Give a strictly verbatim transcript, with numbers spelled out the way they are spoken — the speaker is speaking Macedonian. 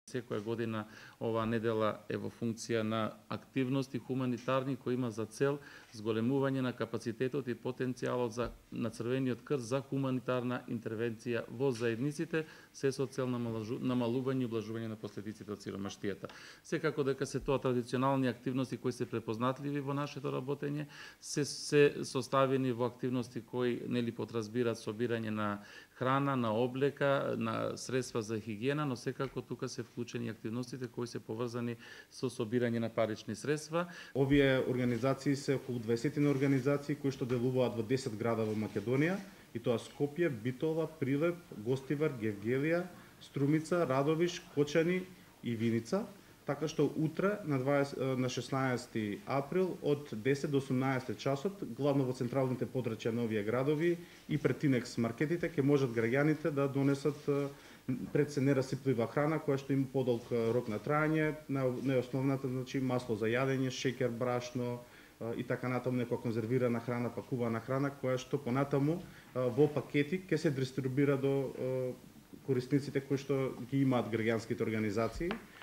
Секоја година оваа недела е во функција на активности хуманитарни кои има за цел зголемување на капацитетот и потенцијалот за на Црвениот крст за хуманитарна интервенција во заедниците, се со цел намалување и облажување на последиците од сиромаштијата. Секако дека се тоа традиционални активности кои се препознатливи во нашето работење, се се составени во активности кои нели подразбираат собирање на храна, на облека, на средства за хигиена, но секако тука се вклучени активностите кои се поврзани со собирање на парични средства. Овие организации се околу дваесет организации кои што делуваат во десет града во Македонија, и тоа Скопје, Битола, Прилеп, Гостивар, Гевгелија, Струмица, Радовиш, Кочани и Виница. Така што утре на, дваесет, на шеснаесети април од десет до осумнаесет часот, главно во централните подрачја на овие градови и пред Тинекс маркетите ќе можат граѓаните да донесат пред се нерасиплива храна која што има подолг рок на трајање, најосновната значи масло за јадење, шеќер, брашно и така натаму, некоја конзервирана храна, пакувана храна која што понатаму во пакети ќе се дистрибуира до корисниците кои што ги имаат граѓанските организации.